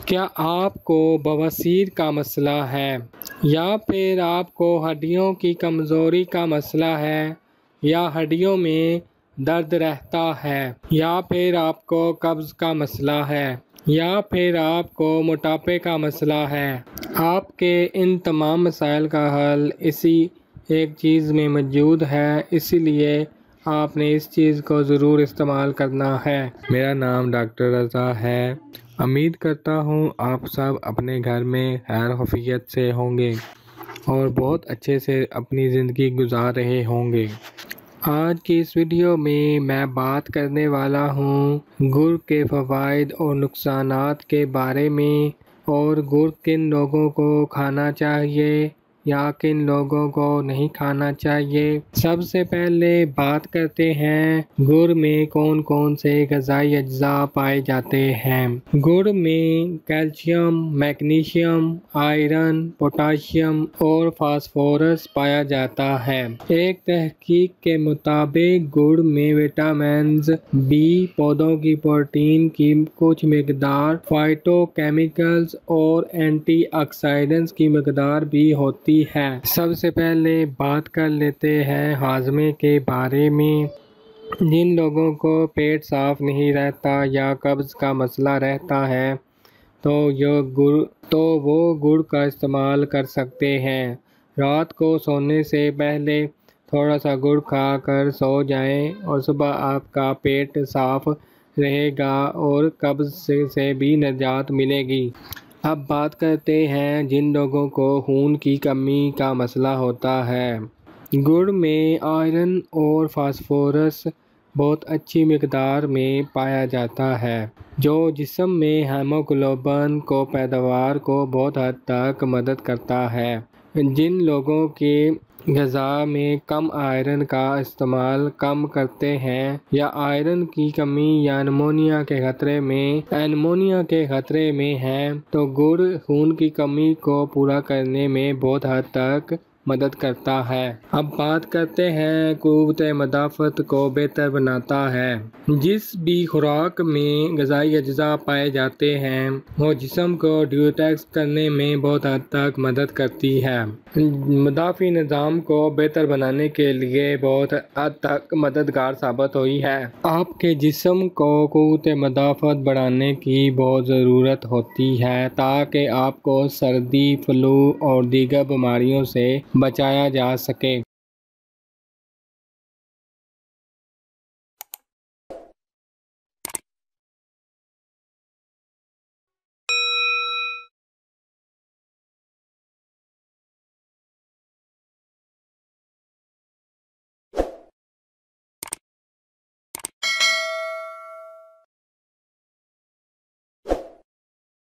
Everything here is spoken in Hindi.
क्या आपको बवासीर का मसला है या फिर आपको हड्डियों की कमज़ोरी का मसला है या हड्डियों में दर्द रहता है या फिर आपको कब्ज़ का मसला है या फिर आपको मोटापे का मसला है। आपके इन तमाम मसाइल का हल इसी एक चीज़ में मौजूद है, इसीलिए आपने इस चीज़ को ज़रूर इस्तेमाल करना है। मेरा नाम डॉक्टर रज़ा है। उम्मीद करता हूँ आप सब अपने घर में खैर खैरियत से होंगे और बहुत अच्छे से अपनी ज़िंदगी गुजार रहे होंगे। आज की इस वीडियो में मैं बात करने वाला हूँ गुड़ के फ़वाइद और नुकसानात के बारे में, और गुड़ किन लोगों को खाना चाहिए या किन लोगों को नहीं खाना चाहिए। सबसे पहले बात करते हैं गुड़ में कौन कौन से ग़िज़ाई अज्जा पाए जाते हैं। गुड़ में कैल्शियम, मैग्नीशियम, आयरन, पोटाशियम और फास्फोरस पाया जाता है। एक तहकीक के मुताबिक गुड़ में विटामिन्स बी, पौधों की प्रोटीन की कुछ मिकदार, फाइटोकेमिकल्स और एंटीऑक्सीडेंट्स की मिकदार भी होती है। सबसे पहले बात कर लेते हैं हाजमे के बारे में। जिन लोगों को पेट साफ नहीं रहता या कब्ज़ का मसला रहता है तो वो गुड़ का इस्तेमाल कर सकते हैं। रात को सोने से पहले थोड़ा सा गुड़ खा कर सो जाएं और सुबह आपका पेट साफ रहेगा और कब्ज़ से भी निजात मिलेगी। अब बात करते हैं जिन लोगों को खून की कमी का मसला होता है। गुड़ में आयरन और फास्फोरस बहुत अच्छी मिकदार में पाया जाता है, जो जिस्म में हीमोग्लोबिन को पैदावार को बहुत हद तक मदद करता है। जिन लोगों के ग़िज़ा में कम आयरन का इस्तेमाल कम करते हैं या आयरन की कमी या एनीमिया के ख़तरे में हैं, तो गुड़ खून की कमी को पूरा करने में बहुत हद तक मदद करता है। अब बात करते हैं क़ुव्वत मदाफ़त को बेहतर बनाता है। जिस भी खुराक में ग़िज़ाई अज्जा पाए जाते हैं वो जिस्म को डिटॉक्स करने में बहुत हद तक मदद करती है। मदाफ़ी निज़ाम को बेहतर बनाने के लिए बहुत हद तक मददगार साबित हुई है। आपके जिस्म को क़ुव्वत मदाफ़त बढ़ाने की बहुत ज़रूरत होती है ताकि आपको सर्दी, फ्लू और दीगर बीमारियों से बचाया जा सके।